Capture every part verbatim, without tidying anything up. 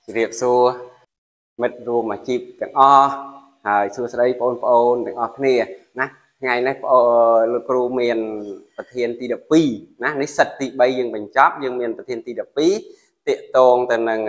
Việc xua mật rùm mà chịpទាំងអស់ហើយសួស្តីបងប្អូនទាំងអស់គ្នាណាថ្ងៃនេះបងលោកគ្រូមានប្រធានទី12ណានេះសិតទី3យើងបញ្ចប់យើងមានប្រធានទី12តាកតងទៅនឹង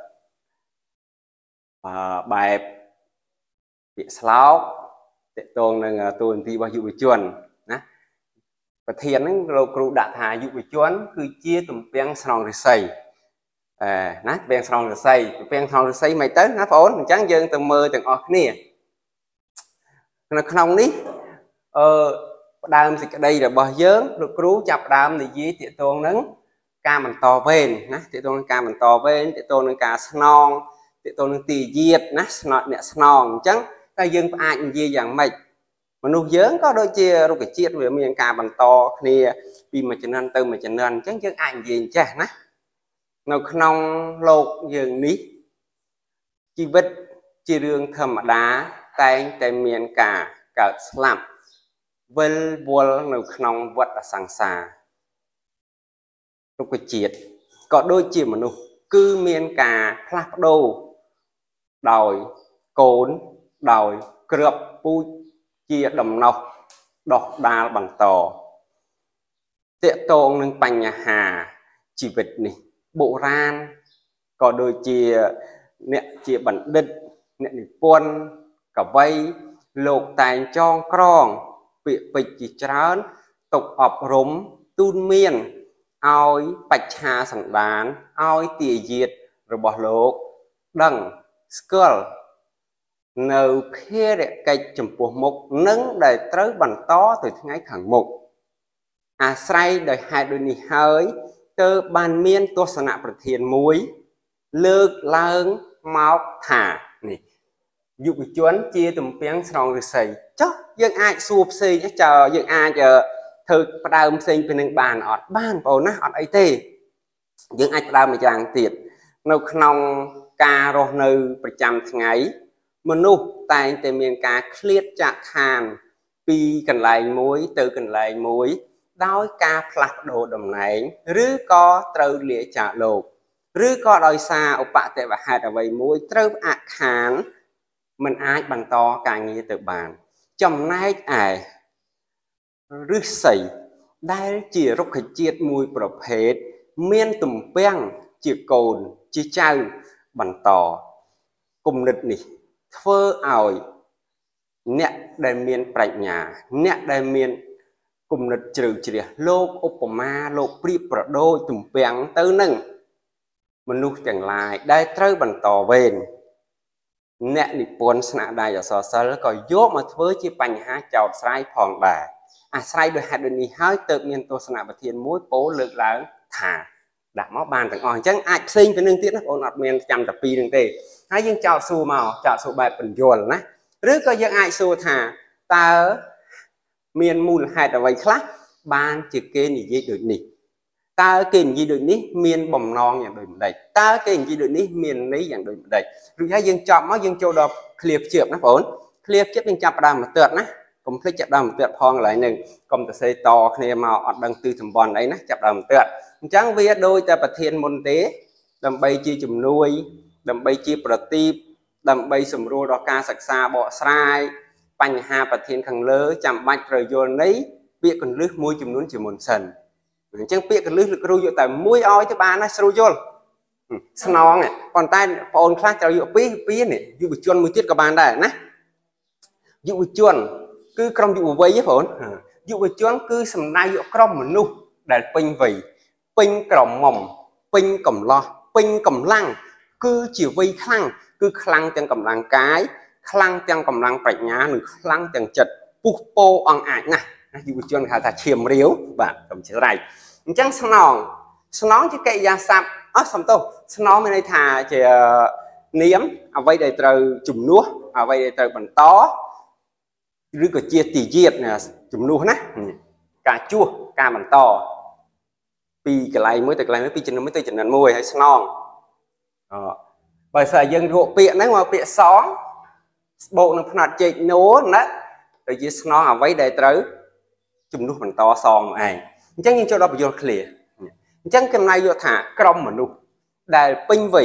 អឺបែបពាក្យស្លោកតាកតងនឹងទូនាទីរបស់យុវជនណាប្រធានហ្នឹងលោកគ្រូដាក់ថាយុវជនគឺជាទំពាំងស្នងរិស័យអឺណាទំពាំងស្នងរិស័យទំពាំងស្នងរិស័យមិនទៅណាបងប្អូនអញ្ចឹងយើងទៅមើលទាំងអស់គ្នានៅក្នុងនេះអឺផ្ដើមសេចក្តីរបស់យើងលោកគ្រូចាប់ផ្ដើមនិយាយទាក់ទងនឹងការបន្តវេនណាទាក់ទងនឹងការបន្តវេនទាក់ទងនឹងការស្នងទាក់ទងនឹងទីយាតណាស្នត់អ្នកស្នងអញ្ចឹងតែយើងអាចនិយាយយ៉ាងម៉េចមនុស្សយើងក៏ដូចជារុក្ខជាតិវាមានការបន្តគ្នាពីមួយជំនាន់ទៅមួយជំនាន់អញ្ចឹងយើងអាចនិយាយចេះណានៅក្នុងលោកយើងនេះជីវិតជារឿងធម្មតាតែងតែមានការកើតស្លាប់វិលវល់នៅក្នុងវដ្តសង្សាររុក្ខជាតិក៏ដូចជាមនុស្សគឺមានការផ្លាស់ប្ដូរដោយកូនដោយគ្រាប់ពូជជាដំណោះដោះដាលបន្តតាកតងនឹងបញ្ហាជីវិតនេះបុរាណក៏ដូចជាអ្នកជាបណ្ឌិតអ្នកនិពន្ធកវីលោកតែងចងក្រងពាក្យពេចន៍ជាច្រើនទុកអប់រំទូនមានឲ្យបច្ឆាសន្តានឲ្យទាយាទរបស់លោកដឹងស្គាល់នៅភារកិច្ចចំពោះមុខនឹងដែលត្រូវបន្តទៅថ្ងៃខាងមុខអាស្រ័យដោយហេតុដូចនេះហើយទើបបានមានទស្សនៈប្រធានមួយលើកឡើងមកថានេះយុវជនជាទំពាំងស្នងរិស័យចុះយើងអាចសួរផ្សេងចើយើងអាចធ្វើផ្ដើមផ្សេងពីនឹងបានអត់បានបងប្អូនណាអត់អីទេយើងអាចផ្ដើមមួយយ៉ាងទៀតនៅក្នុងការរស់នៅប្រចាំថ្ងៃមនុស្សតែងតែមានការឃ្លាតចាក់ខានពីកន្លែងមួយទៅកន្លែងមួយដោយការផ្លាស់ប្ដូរតំណែងឬក៏ត្រូវលាចាកលោកឬក៏ដោយសារឧបទ្ទវហេតុអ្វីមួយត្រូវអាក់ខានមិនអាចបន្តការងារទៅបានចំណែកឯឫស្សីដែលជារុក្ខជាតិមួយប្រភេទមានទំពាំងជាកូនជាចៅបន្តគំនិតនេះធ្វើឲ្យអ្នកដែលមានប្រាជ្ញាអ្នកដែលមានគំនិតជ្រៅជ្រះលោកឧបមាលោកប្រៀបប្រដូចទំពាំងទៅនឹងមនុស្សទាំងឡាយដែលត្រូវបន្តវេនអ្នកនិពន្ធស្នាដៃអក្សរសិល្ប៍ក៏យកមកធ្វើជាបញ្ហាចោទស្រាយផងដែរអាស្រ័យដោយហេតុដូចនេះហើយទើបមានទស្សនៈប្រធានមួយពោលលើកឡើងថាដាក់មកបានទាំងអស់អញ្ចឹងអាចផ្សេងពីនឹងទៀតណាបងប្អូនអត់មានចាំតែពីរនឹងទេហើយយើងចោទសួរមកចោទសួរបែបបញ្យលណាឬក៏យើងអាចសួរថាតើមានមូលហេតុអ្វីខ្លះបានជាគេនិយាយដូចនេះតើគេនិយាយដូចនេះមានបំណងយ៉ាងដូចម្ដេចតើគេនិយាយដូចនេះមានន័យយ៉ាងដូចម្ដេចឬហើយយើងចប់មកយើងចូលដល់ឃ្លាភ្ជាប់ណាបងប្អូនឃ្លាភ្ជាប់យើងចាប់ផ្ដើមមកទើតណាកុំភ្លេចចាប់ដើមមកទើតផងកន្លែងហ្នឹងកុំទៅសេតគ្នាមកអត់ដឹងទិសតំបន់អីណាចាប់ដើមមកទើតអញ្ចឹងវាដូចតែប្រធានមុនទេដើម្បីជាជំនួយដើម្បីជាប្រទីបដើម្បីសម្រួលដល់ការសិក្សាបកស្រាយបញ្ហាប្រធានខាងលើចាំបាច់ត្រូវយល់ន័យពាក្យកន្លឹះមួយចំនួនជាមុនសិនអញ្ចឹងពាក្យកន្លឹះលោកគ្រូយកតែមួយឲ្យទៅបានណាស្រួលយល់ស្នងប៉ុន្តែបងអូនខ្លះត្រូវយកពីរពីរនេះយុវជនមួយទៀតក៏បានដែរណាយុវជនគឺក្រុមយុវវ័យទេបងអូនយុវជនគឺសំដៅយកក្រុមមនុស្សដែលពេញវ័យពេញក្រមុំពេញកំឡោះពេញកម្លាំងគឺជាវ័យខ្លាំងគឺខ្លាំងទាំងកម្លាំងកាយខ្លាំងទាំងកម្លាំងប្រាជ្ញានិងខ្លាំងទាំងចិត្តពុះពោអង្អាចណាស់យុវជនគេហៅថាឈាមរាវបាទកំច្រៃអញ្ចឹងស្នងស្នងជាកិរិយាសព្ទអស់សំទោសស្នងមានន័យថាជានាមអ្វីដែលត្រូវជំនួសអ្វីដែលត្រូវបន្តឬក៏ជាទីយាតជំនួសណាការជួសការបន្តពីកន្លែងមួយទៅកន្លែងមួយពីចំណុចមួយទៅចំណុចមួយហើយស្នងអបើស្អីយើងរកពាក្យហ្នឹងមកពាក្យសងបូកនឹងផ្នែកជែកណូណាទៅជាស្នងអ្វីដែលត្រូវជំនួសបន្តសងមកឯងអញ្ចឹងយើងចូលដល់បញ្យលឃ្លាអញ្ចឹងកំណៃយកថាក្រុមមនុស្សដែលពេញវ័យ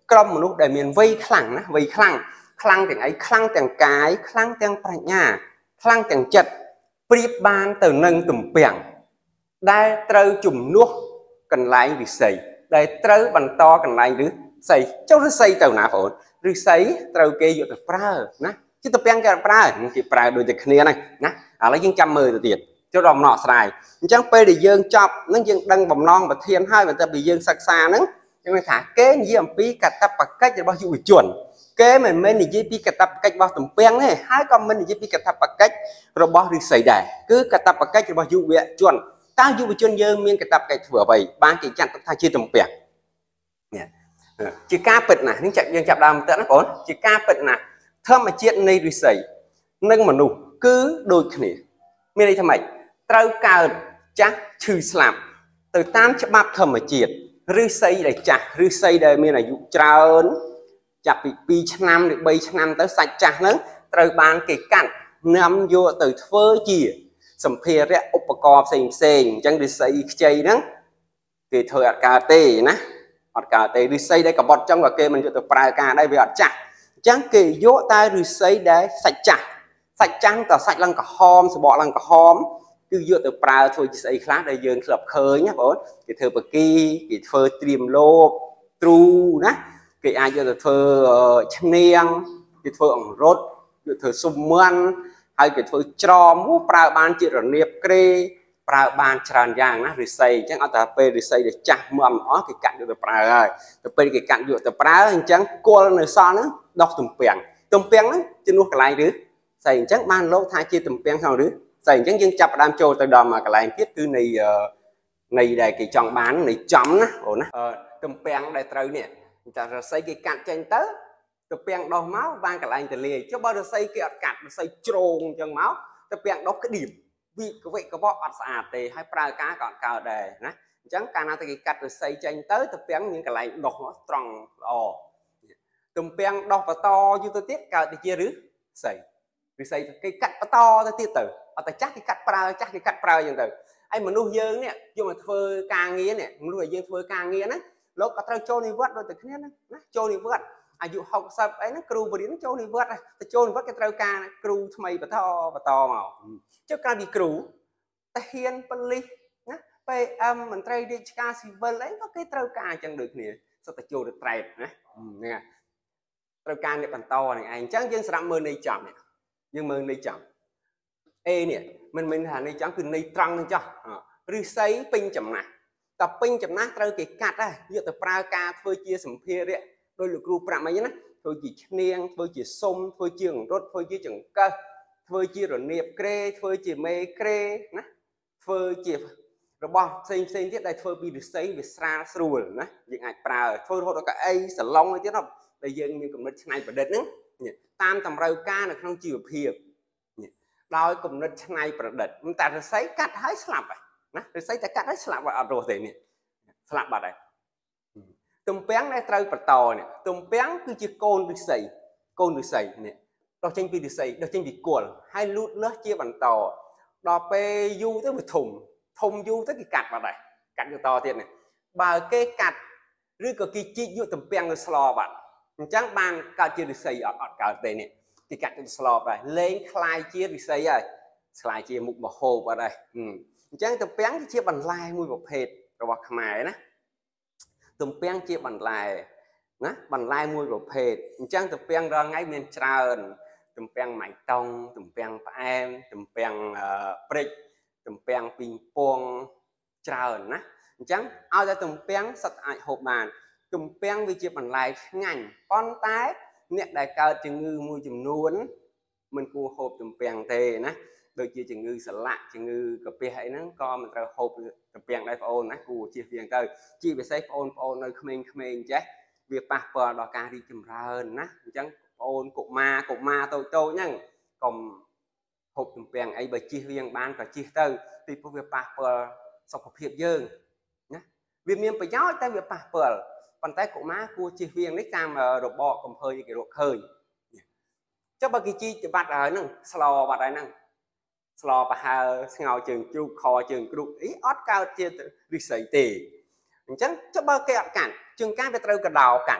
ក្រុមមនុស្សដែលមានវ័យខ្លាំងណាវ័យខ្លាំងខ្លាំងទាំងអីខ្លាំងទាំងកាយខ្លាំងទាំងប្រាជ្ញាខ្លាំងទាំងចិត្តប្រៀបបានទៅនឹងទំពាំងដែលត្រូវជំនួសកន្លែងឫស្សីដែលត្រូវបន្តកន្លែងឫស្សីចុះឫស្សីទៅណាបងឫស្សីត្រូវគេយកទៅប្រើណាជាទំពាំងគេប្រើគេប្រើដូចតែគ្នាហ្នឹងណាឥឡូវយើងចាំមើលទៅទៀតចុះដល់អំណោស្រ័យអញ្ចឹងពេលដែលយើងចប់នឹងយើងដឹងបំណងប្រធានហើយបន្ទាប់ពីយើងសិក្សាហ្នឹងយើងថាគេនិយាយអំពីកតបកិច្ចរបស់យុវជនគេមិនមែននិយាយពីកតបកិច្ចរបស់ទំពាំងទេហើយក៏មិននិយាយពីកតបកិច្ចរបស់ឫស្សីដែរគឺកតបកិច្ចរបស់យុវជនតើយុវជនយើងមានកតបកិច្ចធ្វើអ្វីបានគេចាត់ទុកថាជាទំពាំងនេះជាការពិតណាស់នេះយើងចាប់ដើមទៅណាបងជាការពិតណាស់ធម្មជាតិនៃឫស្សីនិងមនុស្សគឺដូចគ្នាមានន័យថាម៉េចត្រូវកើតចាស់ឈឺស្លាប់ទៅតាមច្បាប់ធម្មជាតិឫស្សីដែលចាស់ឫស្សីដែលមានអាយុច្រើនចាប់ពីពីរឆ្នាំឬបីឆ្នាំទៅសាច់ចាស់ហ្នឹងត្រូវបានគេកាត់នាំយកទៅធ្វើជាសម្ភារៈឧបករណ៍ផ្សេងផ្សេងអញ្ចឹងឫស្សីខ្ចីហ្នឹងគេធ្វើអត់កើតទេណាអត់កើតទេឫស្សីដែលកបត់ចឹងក៏គេមិនយកទៅប្រើការដែរវាអត់ចាស់អញ្ចឹងគេយកតែឫស្សីដែលសាច់ចាស់សាច់ចាស់តសាច់ឡើងក្រហមសបកឡើងក្រហមគឺយកទៅប្រើធ្វើជាស្អីខ្លះដែលយើងធ្លាប់ឃើញណាបងគេធ្វើបកីគេធ្វើត្រៀមលបទ្រូណាគេអាចយកទៅធ្វើឈ្នៀងគេធ្វើអង្រុតគេធ្វើស៊ុំមាន់ហើយគេធ្វើច្រមប្រើបានជារនៀបក្រេប្រើបានច្រើនយ៉ាងណាឫស្សីអញ្ចឹងអត់តែពេលឫស្សីដែលចាស់មុំអស់គេកាត់យកទៅប្រើហើយទៅពេលគេកាត់យកទៅប្រើអញ្ចឹងគល់នៅសល់ហ្នឹងដោះទំពាំងទំពាំងហ្នឹងជំនួសកន្លែងឬស្អីអញ្ចឹងបានលោកថាជាទំពាំងក្នុងឬស្អីអញ្ចឹងយើងចាប់ផ្ដើមចូលទៅដល់កន្លែងទៀតគឺនៃនៃដែលគេចង់បាននៃចំណាអូនណាទំពាំងដែលត្រូវនេះតែឫស្សីគេកាត់ចេញទៅទំពាំងដោះមកបានកន្លែងទលាយចុះបើឫស្សីគេអត់កាត់ឫស្សីជ្រងអញ្ចឹងមកទំពាំងដោះក្តៀមវិកវិកបអត់ស្អាតទេហើយប្រើការក៏អត់កើតដែរណាអញ្ចឹងកាលណាតែគេកាត់ឫស្សីចេញទៅទំពាំងមានកន្លែងដោះត្រង់ល្អទំពាំងដោះបន្តយូរទៅទៀតកើតទៅជាឫស្សីឫស្សីគេកាត់បន្តទៅទៀតទៅអត់តែចាស់គេកាត់ប្រើចាស់គេកាត់ប្រើអញ្ចឹងទៅហើយមនុស្សយើងនេះយកមកធ្វើការងារនេះមនុស្សឲ្យយើងធ្វើការងារណាលោកក៏ត្រូវចូលនិវត្តន៍ដូចតែគ្នាណាចូលនិវត្តន៍អាយុហុកសិបអីហ្នឹងគ្រូបរិញ្ញាចូលនិវត្តន៍ទៅចូលនិវត្តន៍គេត្រូវការគ្រូថ្មីបន្តបន្តមកចុះកាលពីគ្រូតាហ៊ានប៉ូលីសណា pê em មន្ត្រីរាជការស៊ីវិលអីក៏គេត្រូវការអញ្ចឹងដូចគ្នាសុទ្ធតែចូលទៅត្រែតណាហ្នឹងត្រូវការអ្នកបន្តនឹងឯងអញ្ចឹងយើងស្រាប់មើលនៃចំនេះយើងមើលនៃចំអេនេះមិនមែនថានៃចំគឺនៃត្រង់នឹងចោះឫស្សីពេញចំណាស់តែពេញចំណាស់ត្រូវគេកាត់ដែរយកទៅប្រើការធ្វើជាសម្ភារៈដោយលោកគ្រូប្រាប់អីណាធ្វើជាឈ្នៀងធ្វើជាសុំធ្វើជាអង្រុតធ្វើជាចង្កឹះធ្វើជារនៀបក្រេធ្វើជាមេក្រេណាធ្វើជារបស់ផ្សេងផ្សេងទៀតដែលធ្វើពីឫស្សីវាស្រាលស្រួលណាយើងអាចប្រើធ្វើរហូតដល់កៅអីសាឡុងអីទៀតដែលយើងមានគំនិតច្នៃប្រឌិតហ្នឹងតាមតម្រូវការនៅក្នុងជីវភាពដោយគំនិតច្នៃប្រឌិតតែឫស្សីកាត់ហើយស្លាប់ហើយណាឫស្សីតែកាត់ហើយស្លាប់ហើយអត់រស់ទេនេះស្លាប់បាត់ហើយទំពាំងដែលត្រូវបន្តនេះទំពាំងគឺជាកូនឫស្សីកូនឫស្សីនេះដោះចេញពីឫស្សីដោះចេញពីគល់ហើយលូតលាស់ជាបន្តដល់ពេលយូរទៅវាធំធំយូរទៅគេកាត់បាត់ហើយកាត់យកតទៀតនេះបើគេកាត់ឬក៏គេជីកយកទំពាំងទៅស្លបាត់អញ្ចឹងបានកើតជាឫស្សីអត់អត់កើតទេនេះគេកាត់ទៅស្លដែរលេងคลายជាឫស្សីហើយคลายជាមុខមហូបអត់ហើយអញ្ចឹងទំពាំងជាបន្លែមួយប្រភេទរបស់ខ្មែរណាទំពាំងជាបន្លែណាបន្លែមួយប្រភេទអញ្ចឹងទំពាំងរាល់ថ្ងៃមានច្រើនទំពាំងម៉ៃតុងទំពាំងផ្អែមទំពាំងព្រិចទំពាំងពីងពងច្រើនណាអញ្ចឹងឲ្យតែទំពាំងសិតអាចហូបបានទំពាំងវាជាបន្លែឆ្ងាញ់ប៉ុន្តែអ្នកដែលកើតជំងឺមួយចំនួនមិនគួរហូបទំពាំងទេណាដូចជាជំងឺសន្លាក់ជំងឺកាពះអីហ្នឹងក៏មិនត្រូវហូបទំពាំងដែរបងអូនណាគួរជៀសវាងទៅជាពិសេសបងប្អូននៅក្មេងៗចេះវាប៉ះពាល់ដល់ការរីកចម្រើនណាអញ្ចឹងបងអូនកុមារកុមារតូចតូចហ្នឹងកុំហូបទំពាំងអីបើជៀសវាងបានក៏ជៀសទៅពីព្រោះវាប៉ះពាល់សុខភាពយើងណាវាមានប្រយោជន៍តែវាប៉ះពាល់ប៉ុន្តែកុមារគួរជៀសវាងនេះតាមរបបកំភើញគេរកឃើញចុះបើគេជីកបាត់ហើយហ្នឹងស្លបាត់ហើយហ្នឹងស្លប្រហើស្ងោជើងជ្រូកខជើងគ្រូកអីអត់កើតជាឫស្សីទេអញ្ចឹងចុះបើគេអត់កាត់ជួនកាលវាត្រូវកដោកាត់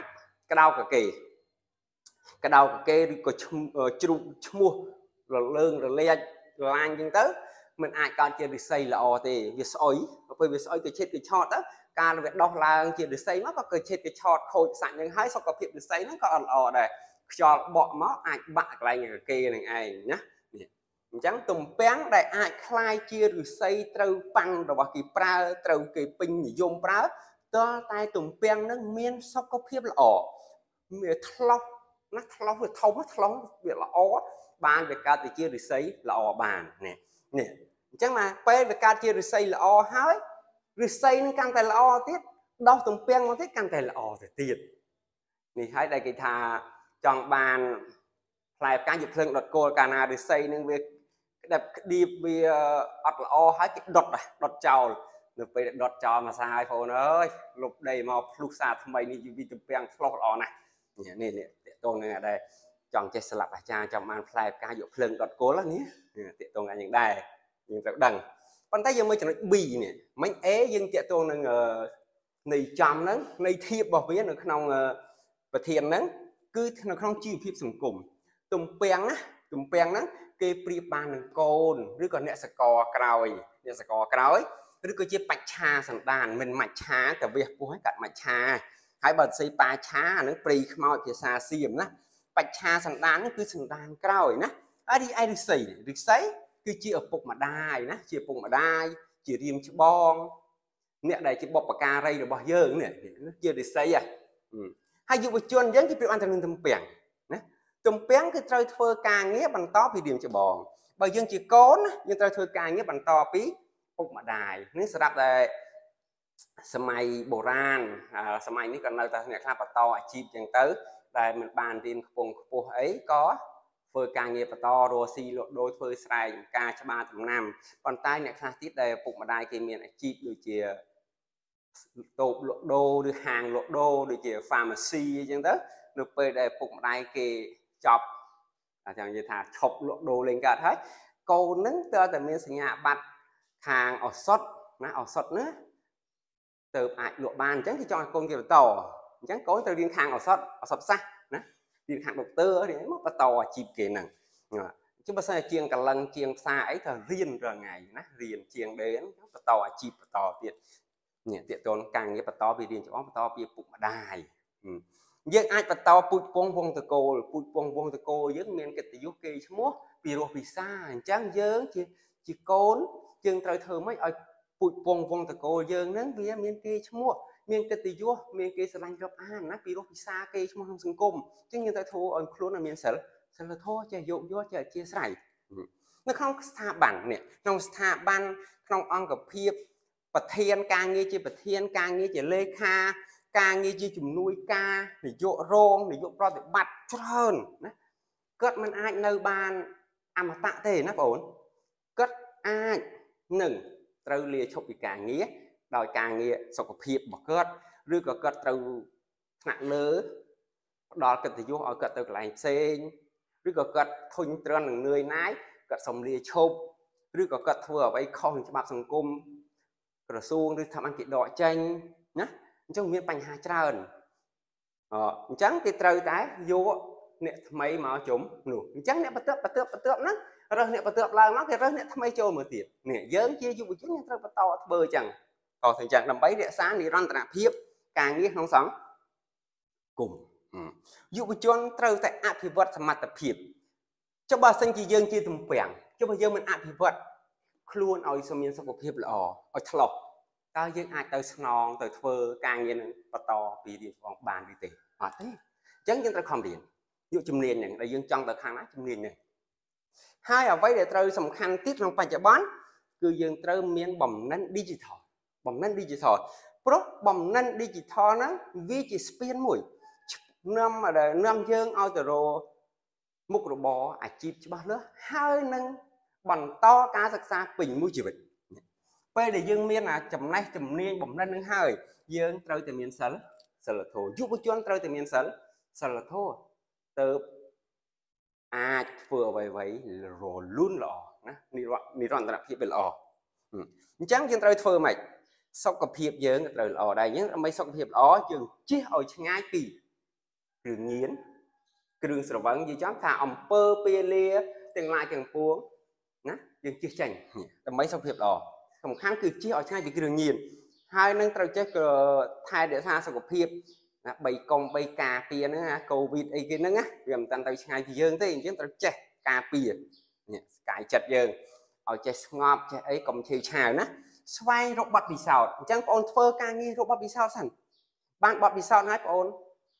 cái đau cả kề cái đau cả kề có chụp mua rồi lương rồi le rồi anh nhưng tới mình ai còn chưa được xây là o thì việc soi bởi vì soi cái chết cái chọt đó càng việc đọc là chưa được xây nó có cái chết cái chọt khôi sạch nhưng hái sau có việc được xây nó còn o đây cho bọn nó ai bạn lại người kia này ai nhá chẳng tùm bén đại ai khai chia được xây trâu băng rồi bảo kỳ pra trâu kỳ pin dùng pra to tay tùm bén nó miên sau có việc là ỏ miệt thóc nó thóc việc thâu nó thóc việc là ó bàn về ca thì chia được xây là ỏ bàn nè nè chẳng mà pe về ca chia được xây là o hái được xây nó càng tay là o tiết đau tùm bén nó tiết càng tay là o thì tiền thì hãy đây cái thà chọn bàn lại cá dịch thương đợt cô Cana được xây nên việc đẹp đi vì ọt là o hái cái đọt này đọt trào được về đọt trào mà sai phone ơi lục đầy màu lúc xa thầm mày đi vì tụi bèn flop lọ này nè nè tôi này ở đây chọn chơi sập à cha trong màn lại cá dịch thương đọt cô là nhé tiện tôi là những đây những cái đằng con tay giờ mới chọn bì nè mấy é nhưng tiện tôi là này chăm nó này thiệp bảo với nó không và thiền nó cứ nó không chịu phép sùng cùng tùm bèn á tùm bèn á kê pri bàn côn rồi còn nè sờ cò cào nè sờ cò cào ấy rồi cứ chia bạch trà sẵn đàn mình mạch trà từ việc bố hết cả mạch trà hai bật xây ba trà nó pri mau thì xa xiêm á bạch trà sẵn đàn nó cứ sẵn đàn cào nè ai đi ai được xây được xây cứ chia ở bụng mà đai nè chia bụng mà đai chia riêng cho bon nè đây chỉ bọc bạc ca đây rồi bao giờ nè nó chia được xây à hay dụ với chuyên dẫn cái việc ăn thành tùm bèn tùm bén cái trời thơ càng nghĩa bằng to thì điểm cho bòn bởi dương chỉ cốn nhưng trời thơ càng nghĩa bằng to tí bụng mà đài nếu sẽ đạp đây sầm bồ ran sầm này còn nơi ta nghe khá là to chim chẳng tới đây mình bàn tin vùng vùng ấy có phơi càng nghĩa to rồi xì lộ đôi phơi sài ca cho ba tầm năm còn tay này khá tít đây bụng mà đài kia miền chim đôi chìa tộp lộ đô được hàng lộ đô được chìa pharmacy chẳng tới được về đây bụng mà đài kia chọc là chẳng như thà chọc lộ đồ lên cả thấy câu nứng tơ từ miền sinh nhà bạch hàng ở sót nó ở sót nữa từ ai lộ bàn chẳng thì cho con kiểu tàu chẳng có từ điên hàng ở sót ở sót xa nè điên hàng độc tơ thì mất bắt tàu chìm kề nè chứ bây giờ chiêng cả lần chiêng xa ấy thời riêng rồi ngày nè riêng chiêng đến bắt tàu chìm bắt tàu tiệt nhẹ tiệt tôn càng như bắt tàu vì điên cho bắt tàu bị bụng mà đài dân ai bắt tàu bụi bông bông từ cô bụi bông bông từ cô dân miền cái tiêu kê múa vì rồi vì xa chẳng dân chỉ chỉ cốn chân trời thơ mấy ở bụi bông bông từ cô dân nắng vì miền kê múa miền cái tiêu miền kê sờ lanh gặp an nát vì rồi vì xa kê múa không sừng cung chứ như tại thô ở luôn là miền sờ sờ là thô chạy dụ vô chạy chia sẻ nó không xa bản nè không xa ban không ăn gặp phiệp bật thiên càng nghe chỉ bật thiên càng nghe chỉ lê kha càng nghe chỉ chùm nuôi ca để dụ rong để dụ pro để bật trơn cất mình ai nơi ban à mà tạ thể nó ổn cất ai nừng trâu lia chụp bị càng nghĩa đòi càng nghĩa sau có phiệp bỏ cất rồi có cất trâu nặng lớ đó cất thì dụ ở cất từ lại sen rồi có cất thôi trơn là người nái cất xong lia chụp rồi có cất vừa vậy không cho bạc sòng cung rồi xuông rồi thăm ăn kỹ đỏ chanh nhá trong miền bành hà trơn ờ trắng cái trời tái vô nè mấy mà chúng nụ trắng nè bắt tớp bắt tớp bắt tớp nó rồi nè bắt tớp là nó cái rồi nè mấy trôi một tiền nè dớn chia dụ chúng như bắt to bơi chẳng còn thành chẳng làm bấy địa sáng đi răn tạp hiếp càng nghe không sống cùng dụ chôn trời tại áp thì vật mặt tập hiệp cho bà sinh chỉ dương chia tầm bèn cho bây giờ mình áp thì vật luôn ở trong miền sông của hiệp là ở thọ ta dương ai tới sòng tới phơ càng nhiên bắt to vì đi vòng bàn đi tìm họ thế chẳng những ta không điện dụ chùm liền này là dương trong tới khang á chùm liền này hai ở vậy để trời sầm khăn tiết trong phải chợ bán cứ dương trời miền bầm nén digital bầm nén digital pro bầm nén digital nó vì chỉ spin mũi năm mà đời năm dương ao từ rồi mục rồi bò à chip cho bao nữa hai nâng bằng to cá sặc xa bình mũi chỉ vật bây để dương miền là chấm này chấm niên bầm nén nâng hai dương trời từ miền sắn sờ là thổ giúp cho anh trời từ miền sắn sờ là thô từ à vừa vậy vậy rồi luôn lọ nè đi đoạn tập hiệp lọ chẳng trên trời phơ mạch sau cặp hiệp dương trời lọ đây nhé mấy sau cặp hiệp đó chừng chiếc ở ngay kỳ គ្រឿងញៀនគ្រឿងស្រវឹងនិយាយចំថាអំពើពាលាទាំងឡាយទាំងពួងណាយើងជិះចេញដើម្បីសុខភាពល្អសំខាន់គឺជិះឲ្យឆ្ងាយពីគ្រឿងញៀនហើយនឹងត្រូវចេះថែរក្សាសុខភាពណាបីកុំបីការពារហ្នឹងណាកូវីដអីគេហ្នឹងណាវាមិនតាន់ទៅឆ្ងាយពីយើងទេអញ្ចឹងត្រូវចេះការពារនេះស្កាយចិត្តយើងឲ្យចេះស្ងប់ចេះអីកុំឈឺឆាវណាស្វែងរកបទពិសោធន៍អញ្ចឹងបងអូនធ្វើការងាររកបទពិសោធន៍សិនបានបទពិសោធន៍ហើយបងអូន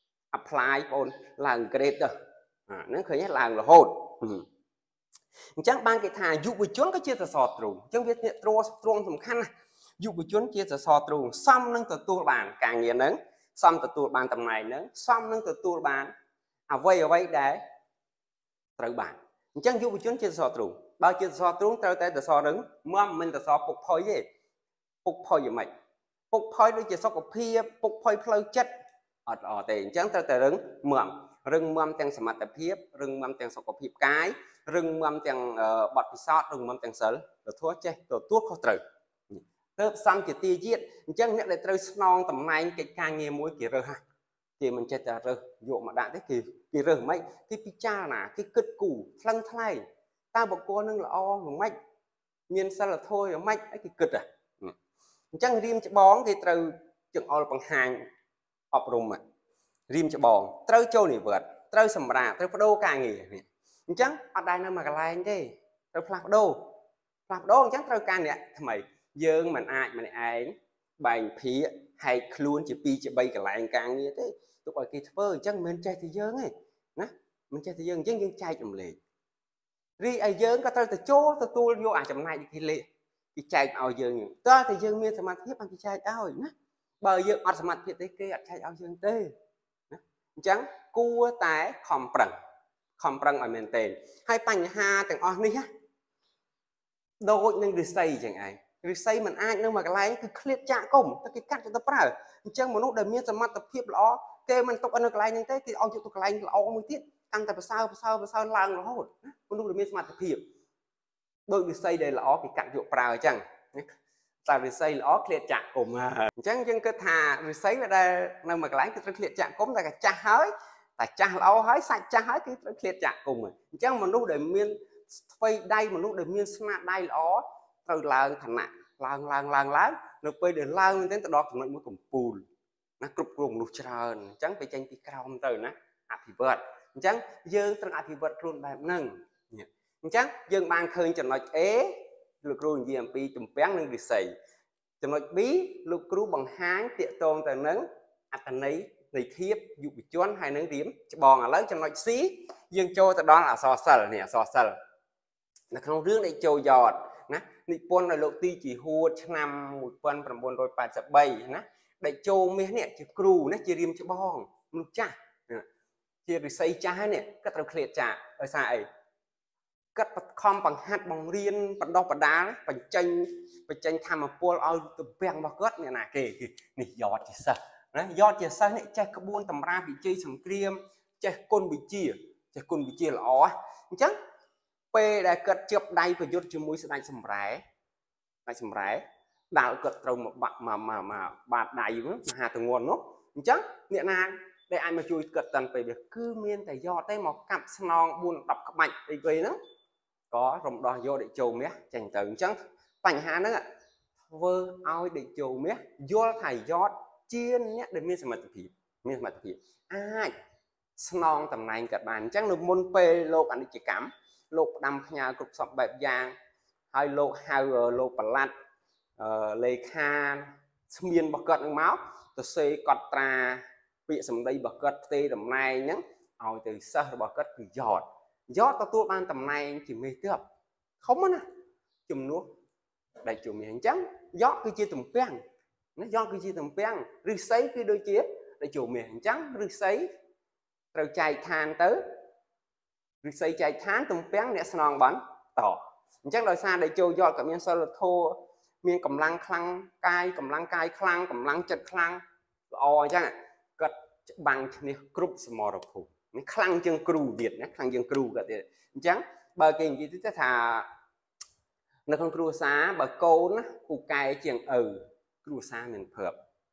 apply បងអូនឡើង grade ទៅហ្នឹងឃើញឡើងរហូតអញ្ចឹងបានគេថាយុវជនក៏ជាសសរទ្រូងអញ្ចឹងវាទ្រទ្រង់សំខាន់ណាយុវជនជាសសរទ្រូងសមនឹងទទួលបានការងារហ្នឹងសមទទួលបានតំណែងហ្នឹងសមនឹងទទួលបានអ្វីអ្វីដែលត្រូវបានអញ្ចឹងយុវជនជាសសរទ្រូងបើជាសសរទ្រូងត្រូវតែសសរនឹងមិនមិនសសរពុកផុយទេពុកផុយយ៉ាងម៉េចពុកផុយដូចជាសុខភាពពុកផុយផ្លូវចិត្តអត់ល្អទេអញ្ចឹងត្រូវតែរឹងមាំរឹងមាំទាំងសមត្ថភាពរឹងមាំទាំងសុខភាពកាយរឹងមាំទាំងបទពិសោធន៍រឹងមាំទាំងសិលទទួលចេះទទួលខុសត្រូវទើបសំជាទាយាទអញ្ចឹងអ្នកដែលត្រូវស្នងតំណែងកិច្ចការងារមួយគេរើសគេមិនចេះតែរើសយកមកដាក់ទេគេគេរើសមិនគេពិចារណាគេគិតគូរថ្លឹងថ្លែងតើបុគ្គលនឹងល្អមិនម៉េចមានសិលធម៌យ៉ាងម៉េចអីគេគិតហ៎អញ្ចឹងរៀមច្បងគេត្រូវចង្អុលបង្ហាញអប់រំរៀមច្បងត្រូវចូលនិវត្តន៍ត្រូវសម្រាកត្រូវបដូរការងារនេះអញ្ចឹងអត់ដែរនៅមួយកន្លែងទេត្រូវផ្លាស់ប្ដូរផ្លាស់ប្ដូរអញ្ចឹងត្រូវការអ្នកថ្មីយើងមិនអាចម្នាក់ឯងបែងភាគហែកខ្លួនជាពីរជាបីកន្លែងការងារទេទុកឲ្យគេធ្វើអញ្ចឹងមិនចេះតែយើងទេណាមិនចេះតែយើងអញ្ចឹងយើងចែករំលែករីឯយើងក៏ត្រូវទៅចូលទទួលយកអាចំណែកគេលេខគេចែកឲ្យយើងតើតែយើងមានសមត្ថភាពបានគេចែកឲ្យណាបើយើងអត់សមត្ថភាពទេគេអត់ចែកឲ្យយើងទេណាអញ្ចឹងគួរតែខំប្រឹងខំប្រឹងឲ្យមែនទែនហើយបញ្ហាទាំងអស់នេះណាដូចនឹងឫស្សីចឹងឯងឫស្សីមិនអាចនៅមួយកន្លែងគឺឃ្លាតចាក់គុំតែគេកាត់ទៅប្រើអញ្ចឹងមនុស្សដែលមានសមត្ថភាពល្អគេមិនទុកនៅកន្លែងហ្នឹងទេគេឲ្យយកទៅកន្លែងល្អមួយទៀតកាន់តែប្រសើរប្រសើរប្រសើរឡើងរហូតណាមនុស្សដែលមានសមត្ថភាពដូចឫស្សីដែលល្អគេកាត់យកប្រើអញ្ចឹងតែឫស្សីល្អឃ្លាតចាក់គុំអញ្ចឹងយើងគិតថាឫស្សីវាដែលនៅមួយកន្លែងគឺត្រូវឃ្លាតចាក់គុំតែកាចាស់ហើយតែចាស់ល្អហើយសាច់ចាស់ហើយគឺត្រូវឃ្លាតចាក់គុំអញ្ចឹងមនុស្សដែលមានស្វ័យដៃមនុស្សដែលមានស្នាដៃល្អត្រូវឡើងឋានៈឡើងឡើងឡើងឡើងនៅពេលដែលឡើងមែនទេទៅដល់ចំណុចមួយកំពូលណាគ្រប់គ្រងមនុស្សច្រើនអញ្ចឹងទៅចេញពីក្រោមទៅណាអភិវឌ្ឍអញ្ចឹងយើងត្រូវអភិវឌ្ឍខ្លួនបែបហ្នឹងអញ្ចឹងយើងបានឃើញចំណុច A លោកគ្រូនិយាយអំពីទំពាំងនិងឫស្សីចំណុច B លោកគ្រូបង្ហាញតាកតងទៅនឹងអត្ថន័យនៃធៀបយុវជនហើយនឹងរៀមច្បងឥឡូវចំណុច C យើងចូលទៅដល់អក្សរសិល្ប៍នេះអក្សរសិល្ប៍នៅក្នុងរឿងដែលចូលយ៉តណានិពន្ធដោយលោកទីជីហួតឆ្នាំmột nghìn chín trăm tám mươi baណាដែលចូលមាសនេះជាគ្រូណាជារៀមច្បងមនុស្សចាស់ជាឫស្សីចាស់ហើយនេះគាត់ត្រូវឃ្លាតចាស់ដោយសារអីគាត់បខំបង្ហាត់បង្រៀនបណ្ដុះបណ្ដាលបញ្ចេញបញ្ចេញធម្មពលឲ្យទំពាំងរបស់គាត់អ្នកណាគេនេះយ៉តជាសិស្សណាយ៉តជាសិស្សនេះចេះក្បួនតម្រាវិជ័យសង្គ្រាមចេះគុណវិជាចេះគុណវិជាល្អអញ្ចឹងពេលដែលគាត់ជាប់ដៃប្រយុទ្ធជាមួយស្ដេចសម្រែស្ដេចសម្រែដាល់គាត់ត្រូវមកបាក់មកមកបាតដៃមហាទងន់នោះអញ្ចឹងអ្នកណាដែលអាចមកជួយគាត់តាន់ពេលគឺមានតែយ៉តទេមកកាប់ស្នងបួនដប់ក្បាច់អីវៃហ្នឹងក៏រំដោះយកដេកចូលមាសចេញទៅអញ្ចឹងបញ្ហាហ្នឹងធ្វើឲ្យដេកចូលមាសយល់ថាយ៉តជាអ្នកដែលមានសមត្ថភាពមានសមត្ថភាពអាចស្នងតំណែងគាត់បានអញ្ចឹងនៅមុនពេលលោកអនិច្ចកម្មលោកផ្ដាំផ្ញើគ្រប់សពបែបយ៉ាងហើយលោកហៅលោកប្រឡាត់លេខាស្មានរបស់គាត់នឹងមកទៅសេកត់ត្រាពាក្យសម្ដីរបស់គាត់ផ្ទេរតំណែងហ្នឹងឲ្យទៅសិស្សរបស់គាត់គឺយ៉តយ៉តទទួលបានតំណែងជាមេទ័ពខំណាជំនួសដែលជំនាញអញ្ចឹងយ៉តគឺជាទំពាំងណាយ៉តគឺជាទំពាំងឫស្សីគឺដូចជាដែលជំនាញអញ្ចឹងឫស្សីត្រូវចែកឋានទៅឫស្សីចែកឋានទំពាំងអ្នកស្នងបានតអញ្ចឹងដោយសារដែលចូលយ៉តក៏មានសិលធម៌មានកម្លាំងខ្លាំងកាយកម្លាំងកាយខ្លាំងកម្លាំងចិត្តខ្លាំងល្អអញ្ចឹងគាត់ច្បាំងឈ្នះគ្រប់សមរភូមិនេះខ្លាំងជាងគ្រូទៀតណាខ្លាំងជាងគ្រូគាត់ទៀតអញ្ចឹងបើគេនិយាយទៅថានៅក្នុងគ្រួសារបើកូនណាពូកែជាងឪគ្រួសារមានព្រើប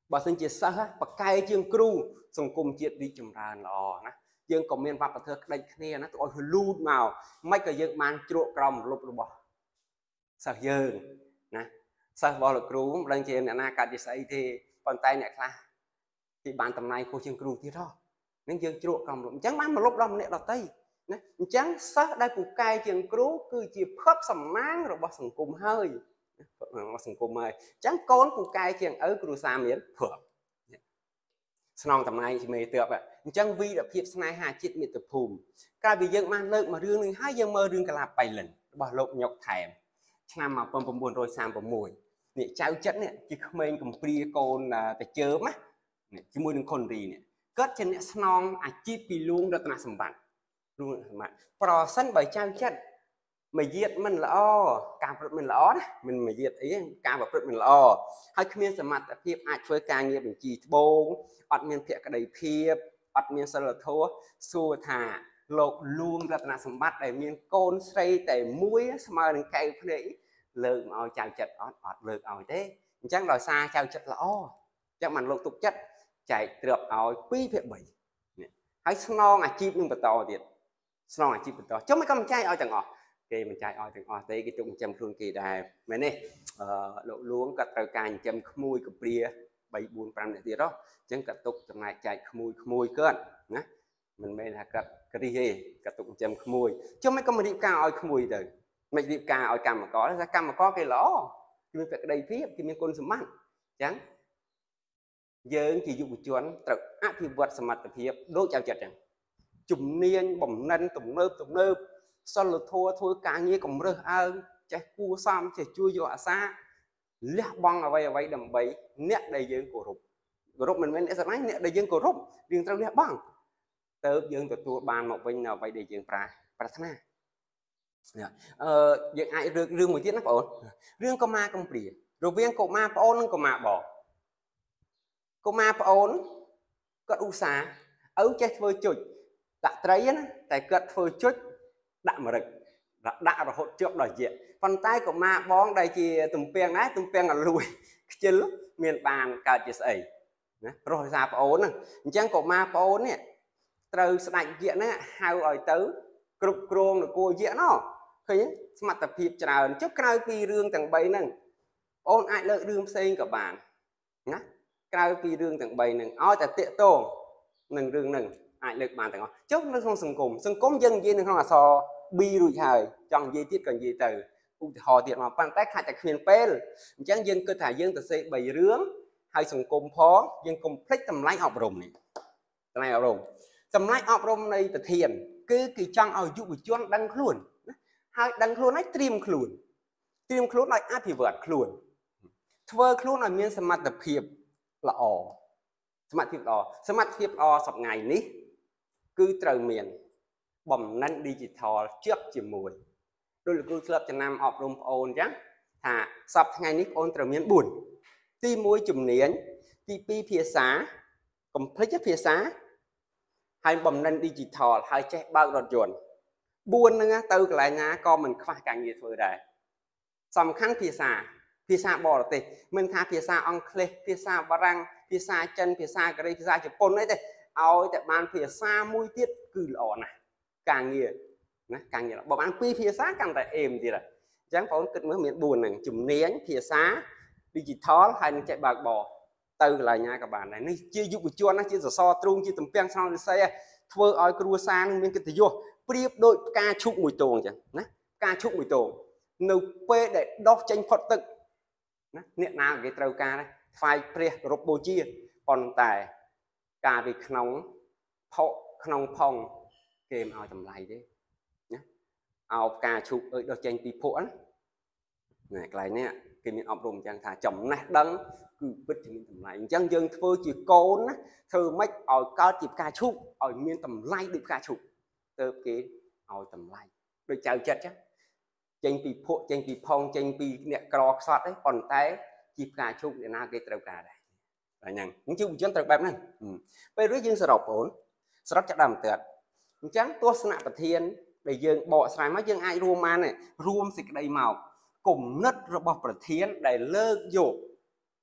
បើសិនជាសិស្សបកកែជាងគ្រូសង្គមជាតិរីកចម្រើនល្អណាយើងក៏មានវប្បធម៌ក្តិចគ្នាណាទៅឲ្យលូតមកមិនក៏យើងបានជ្រក់ក្រមរលប់របស់សិស្សយើងណាសិស្សរបស់លោកគ្រូមិនដឹងជាអ្នកណាកាត់ជាស្អីទេប៉ុន្តែអ្នកខ្លះគេបានតំណែងខ្ពស់ជាងគ្រូទៀតហ៎នឹងយើងជ្រក់ក្រមរលប់អញ្ចឹងបានមកលុបដល់ម្នាក់ដទៃណាអញ្ចឹងសិស្សដែលពូកែជាងគ្រូគឺជាភពសំណាងរបស់សង្គមហើយរបស់សង្គមហើយអញ្ចឹងកូនពូកែជាងឪគ្រូសាមានភពស្នងតំណែងជាមេទើបអញ្ចឹងវីរភាពស្នេហាជាតិមាតុភូមិកាលពីយើងបានលើកមករឿងនេះហើយយើងមើលរឿងកាឡាបៃលិនរបស់លោកញុកថែមឆ្នាំmột nghìn chín trăm ba mươi sáuនេះចៅចិត្តនេះជាក្មេងកំព្រាកូនតាជើមណាជាមួយនឹងខុនរីនេះគាត់ជាអ្នកស្នងអាជីពពីលួងរតនសម្បត្តិលួងសម្បត្តិប្រសិនបើចៅចិត្តមកយាតមិនល្អការប្រព្រឹត្តមិនល្អណាមិនមកយាតអីការប្រព្រឹត្តមិនល្អហើយគ្មានសមត្ថភាពអាចធ្វើការងារបញ្ជីត្បូងអត់មានភក្តីភាពអត់មានសិលធម៌សួរថាលោកលួងរតនសម្បត្តិដែលមានកូនស្រីតែមួយស្មើនឹងកែវភ្នែកលើកមកឲ្យចៅចិត្តអត់អត់លើកឲ្យទេអញ្ចឹងដោយសារចៅចិត្តល្អអញ្ចឹងបានលោកទុកចិត្តចែកទ្រព្យឲ្យពីរភាគបីនេះហើយស្នងអាជីពនឹងបន្តទៀតស្នងអាជីពបន្តចុះមិនក៏មិនចែកឲ្យទាំងអស់គេមិនចែកឲ្យទាំងអស់ទេគេទុកចិញ្ចឹមខ្លួនគេដែរមែនទេអឺលោកលួងក៏ត្រូវការចិញ្ចឹមក្មួយកំព្រាបីបួនប្រាំនាក់ទៀតហ៎អញ្ចឹងក៏ទុកចំណែកចែកក្មួយក្មួយគាត់ណាមិនមែនថាគាត់គ្រីទេគាត់ទុកចិញ្ចឹមក្មួយចុះមិនក៏មិនរៀបការឲ្យក្មួយទៅមិនរៀបការឲ្យកម្មករថាកម្មករគេល្អគេមានភក្តីភាពគេមានគុណសម្បត្តិអញ្ចឹងយើងជាយុវជនត្រូវអភិវឌ្ឍសមត្ថភាពដូចចៅចិត្តអញ្ចឹងជំនាញបំណិនទំនើបទំនើបសិលធម៌ធ្វើការងារកម្រើសអើងចេះគួសមចេះជួយយកអាសាលះបង់អ្វីអ្វីដើម្បីអ្នកដែលយើងគោរពគោរពមិនមែនអ្នកស្រឡាញ់អ្នកដែលយើងគោរពយើងត្រូវលះបង់ទៅយើងទទួលបានមកវិញនៅអ្វីដែលយើងប្រាប្រាថ្នាអឺយើងអាចលើករឿងមួយទៀតណាបងអូនរឿងកុមារកំព្រារវាងកុមារប្អូននិងកុមារបងកុមារប្អូនគាត់ឧស្សាហ៍ឪចេះធ្វើជុចដាក់ត្រីណាតែគាត់ធ្វើជុចដាក់ម្រឹកដាក់រហូតជាប់ដល់ជាប៉ុន្តែកុមារបងដែលជាទំពាំងដែរទំពាំងអលួយខ្ជិលមានបានកើតជាស្អីណារស់សារប្អូនហ្នឹងអញ្ចឹងកុមារប្អូននេះត្រូវស្ដេចយក្សហ្នឹងហៅឲ្យទៅគ្រប់គ្រងនគរយក្សណោះឃើញសមត្ថភាពច្រើនចុះក្រៅពីរឿងទាំងបីហ្នឹងបងអូនអាចលើករឿងផ្សេងក៏បានណាក្រៅពីរឿងទាំងបីហ្នឹងឲ្យតែតាកតងនឹងរឿងហ្នឹងអាចលើកបានទាំងអស់ចុះនៅក្នុងសង្គមសង្គមយើងនិយាយនៅក្នុងអក្សរ B រួចហើយចង់និយាយទៀតក៏និយាយទៅឧទាហរណ៍ទៀតមកប៉ុន្តែខាច់តែគ្មានពេលអញ្ចឹងយើងគិតថាយើងទៅសេបីរឿងហើយសង្គមផងយើងកុំភ្លេចតម្លៃអប់រំនេះតម្លៃអប់រំតម្លៃអប់រំនៃប្រធានគឺគេចង់ឲ្យយុវជនដឹងខ្លួនណាហើយដឹងខ្លួនហើយត្រៀមខ្លួនត្រៀមខ្លួនឲ្យអភិវឌ្ឍខ្លួនធ្វើខ្លួនឲ្យមានសមត្ថភាពល្អសមត្ថភាពល្អសមត្ថភាពល្អសប្ងៃនេះគឺត្រូវមានបំណិន digital ជាប់ជាមួយដោយលោកគ្រូធ្លាប់ចំណាំអប់រំប្អូនអញ្ចឹងថាសប្ថ្ងៃនេះប្អូនត្រូវមានបួនទីមួយជំនាញទីពីរភាសាកុំភ្លេចភាសាហើយបំណិន digital ហើយចេះបើករថយន្តបួនហ្នឹងទៅកន្លែងណាក៏មិនខ្វះការងារធ្វើដែរសំខាន់ភាសាភាសាបរទេសមិនថាភាសាអង់គ្លេសភាសាបារាំងភាសាចិនភាសាកូរ៉េភាសាជប៉ុនអីទេឲ្យតែបានភាសាមួយទៀតគឺល្អណាស់ការងារណាការងារបើបានពីរភាសាកាន់តែអេមទៀតអញ្ចឹងបងប្អូនគិតមើលមានបួនហ្នឹងជំនាញភាសា digital ហើយនឹងចេះបើកបរទៅកន្លែងណាក៏បានដែរនេះជាយុវជនណាជាសសរទ្រូងជាទំពាំងស្នងរិស័យធ្វើឲ្យគ្រួសារនឹងមានកិត្តិយសប្រៀបដូចផ្កាឈូកមួយទងអញ្ចឹងណាផ្កាឈូកមួយទងនៅពេលដែលដោះចេញផុតទឹកណាអ្នកណាគេត្រូវការដែរថ្វាយព្រះគោរពបូជាប៉ុន្តែការពីក្នុងផុក្នុងផងគេមិនឲ្យតម្លៃទេណាឲ្យផ្កាឈូកអើយដោះចេញពីភក់ណាកន្លែងនេះគេមានអប់រំអញ្ចឹងថាចំណេះដឹងគឺពិតជាមានតម្លៃអញ្ចឹងយើងធ្វើជាកូនណាធ្វើម៉េចឲ្យកើតជាផ្កាឈូកឲ្យមានតម្លៃដូចផ្កាឈូកទៅគេឲ្យតម្លៃដូចចៅចិត្តចឹងចេញពីភក់ចេញពីផងចេញពីអ្នកក្រខ្សត់ទេប៉ុន្តែជាផ្កាឈូកអ្នកណាគេត្រូវការដែរតែហ្នឹងអញ្ចឹងយុវជនត្រូវបែបហ្នឹងពេលរួចយើងសរុបបងសរុបចាក់ដើមទៅអញ្ចឹងទស្សនៈប្រធានដែលយើងបកស្រាយមកយើងអាចរួមបានរួមសេចក្តីមកគំនិតរបស់ប្រធានដែលលើកយក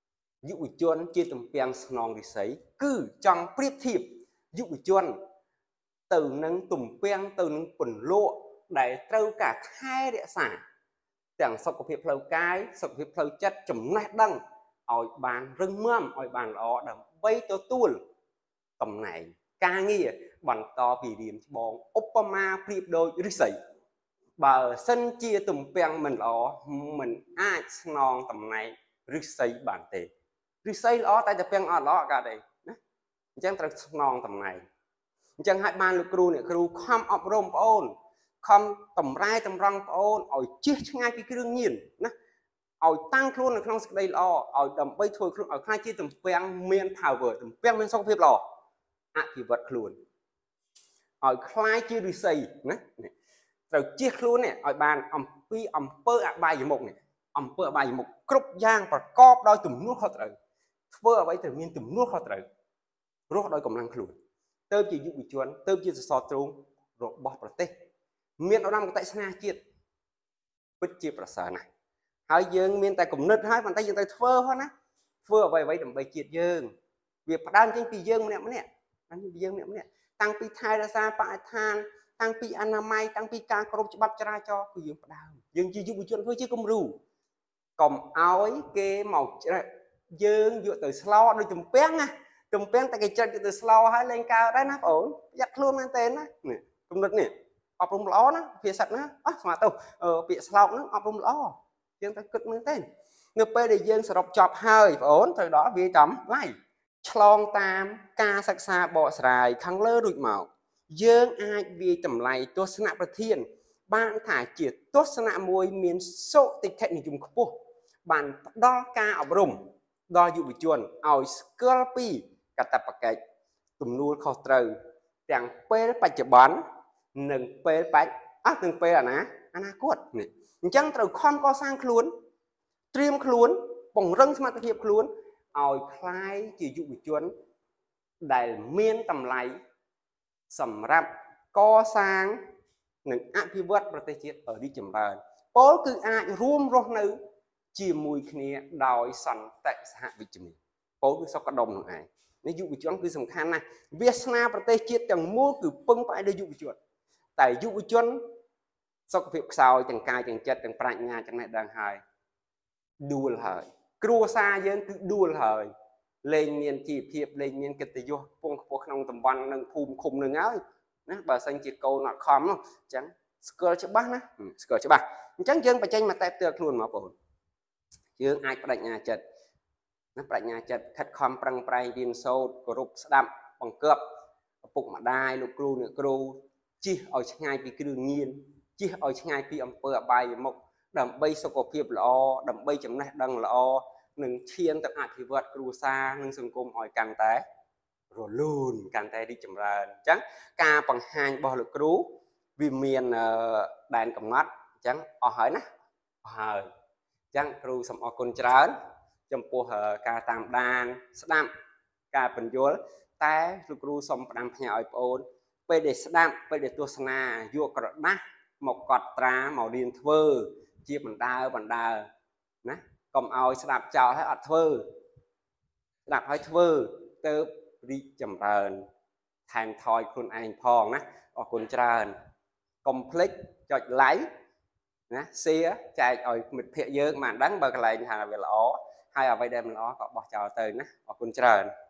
យុវជនជាទំពាំងស្នងរិស័យគឺចង់ប្រៀបធៀបយុវជនទៅនឹងទំពាំងទៅនឹងពន្លក់ដែលត្រូវការថែរក្សាទាំងសុខភាពផ្លូវកាយសុខភាពផ្លូវចិត្តចំណេះដឹងឲ្យបានរឹងមាំឲ្យបានល្អដើម្បីទទួលតំណែងការងារបន្តពីរៀមច្បងឧបមាប្រៀបដូចឫស្សីបើសិនជាទំពាំងមិនល្អមិនអាចស្នងតំណែងឫស្សីបានទេឫស្សីល្អតែទំពាំងអត់ល្អកើតទេណាអញ្ចឹងត្រូវស្នងតំណែងអញ្ចឹងហើយបានលោកគ្រូអ្នកគ្រូខំអប់រំបងអូនខំតម្រែតម្រង់បងអូនឲ្យជិះឆ្ងាយពីគ្រឿងញៀនណាឲ្យតាំងខ្លួននៅក្នុងសេចក្តីល្អឲ្យដើម្បីធ្វើខ្លួនឲ្យខ្លាចជាទំពាំងមាន power ទំពាំងមានសុខភាពល្អអភិវឌ្ឍខ្លួនឲ្យខ្លាចជាឫស្សីណាត្រូវជិះខ្លួននេះឲ្យបានអំពីអំពើអបាយមុខនេះអំពើអបាយមុខគ្រប់យ៉ាងប្រកបដោយទំនួលខុសត្រូវធ្វើអ្វីត្រូវមានទំនួលខុសត្រូវរស់ដោយកម្លាំងខ្លួនទៅជាយុវជនទៅជាសសរទ្រូងរបស់ប្រទេសមានឧត្តមគតិស្នេហ៍ជាតិពិតជាប្រសើរណាស់ហើយយើងមានតែគំនិតហើយប៉ុន្តែយើងត្រូវធ្វើហ្នឹងណាធ្វើអ្វីអ្វីដើម្បីជាតិយើងវាផ្ដើមចេញពីយើងម្នាក់ម្នាក់តាំងពីយើងម្នាក់ម្នាក់តាំងពីថែរក្សាបរិស្ថានតាំងពីអនាម័យតាំងពីការគោរពច្បាប់ចរាចរណ៍គឺយើងផ្ដើមយើងជាយុវជនធ្វើជាគំរូកុំឲ្យគេមកយើងយកទៅស្លោដោយទំពាំងណាទំពាំងតែគេចិត្តយកទៅស្លោហើយលេងកើតដែរណាបងអូនប្រយ័ត្នខ្លួនមែនទេណានេះគំនិតនេះអប់រំល្អណាភាសាណាអស់ស្មាតទៅពាក្យស្លោកហ្នឹងអប់រំល្អយើងត្រូវគិតមើលទេនៅពេលដែលយើងសរុបចប់ហើយបងអូនត្រូវដល់វាចំឡៃឆ្លងតាមការសិក្សាបកស្រាយខាងលើរួចមកយើងអាចវាយតម្លៃទស្សនៈប្រធានបានថាជាទស្សនៈមួយមានសុតិធិនិយមខ្ពស់បានផ្ដល់ការអប់រំដល់យុវជនឲ្យស្គាល់ពីកាតព្វកិច្ចទំនួលខុសត្រូវទាំងពេលបច្ចុប្បន្ននិងពេលបច្ចអស់ទាំងពេលអនាអនាគតនេះអញ្ចឹងត្រូវខំកសាងខ្លួនត្រៀមខ្លួនពង្រឹងសមត្ថភាពខ្លួនឲ្យคล้ายជាយុវជនដែលមានតម្លៃសម្រាប់កសាងនិងអភិវឌ្ឍប្រទេសជាតិឲ្យរីកចម្រើនពោលគឺអាចរួមរស់នៅជាមួយគ្នាដោយសន្តិសហវិជ្ជមានពោលគឺសុខដុមនោះឯងនេះយុវជនគឺសំខាន់ណាស់វាសនាប្រទេសជាតិទាំងមូលគឺពឹងផ្អែកលើយុវជនតែយុវជនសុខភាពខ្សោយទាំងកាយទាំងចិត្តទាំងប្រាជ្ញាចំណេះដឹងហើយដួលហើយគ្រួសារយើងគឺដួលហើយលែងមានជីវភាពលែងមានកិត្តិយសពងខ្ពស់ក្នុងតំបន់និងភូមិឃុំនឹងហើយណាបើសិនជាកូនអត់ខំនោះអញ្ចឹងស្គាល់ច្បាស់ណាស្គាល់ច្បាស់អញ្ចឹងយើងបញ្ចេញមកតែផ្ទាល់ខ្លួនមកបងយើងអាចបដិញ្ញាចិត្តណាបញ្ញាចិត្តខិតខំប្រឹងប្រែងរៀនសូត្រគោរពស្ដាប់បង្គាប់ឪពុកម្ដាយលោកគ្រូអ្នកគ្រូជិះឲ្យឆ្ងាយពីគ្រឿងញៀនជិះឲ្យឆ្ងាយពីអំពើអបាយមុខដើម្បីសុខភាពល្អដើម្បីចំណេះដឹងល្អនឹងឈានទៅអភិវឌ្ឍគ្រួសារនិងសង្គមឲ្យកាន់តែរលូនកាន់តែរីកចម្រើនអញ្ចឹងការបង្ហាញរបស់លោកគ្រូវាមានដែនកំណត់អញ្ចឹងអស់ហើយណាអស់ហើយអញ្ចឹងគ្រូសូមអរគុណច្រើនចំពោះការតាមដានស្ដាប់ការបញ្យល់តែលោកគ្រូសូមផ្ដាំផ្ញើឲ្យបងអូនពេលដែលស្ដាប់ពេលដែលទស្សនាយកក្រដាស់មកកត់ត្រាមករៀនធ្វើជាបណ្ដើបណ្ដើណាកុំឲ្យស្ដាប់ចោលហើយអត់ធ្វើស្ដាប់ហើយធ្វើទៅរីកចម្រើនថែមថយខ្លួនឯងផងណាអរគុណច្រើនកុំភ្លេចចុច like ណា share ចែកឲ្យមិត្តភ័ក្តិយើងបានដឹងបើកន្លែងថាវាល្អហើយអ្វីដែលមិនល្អក៏បោះចោលទៅណាអរគុណច្រើន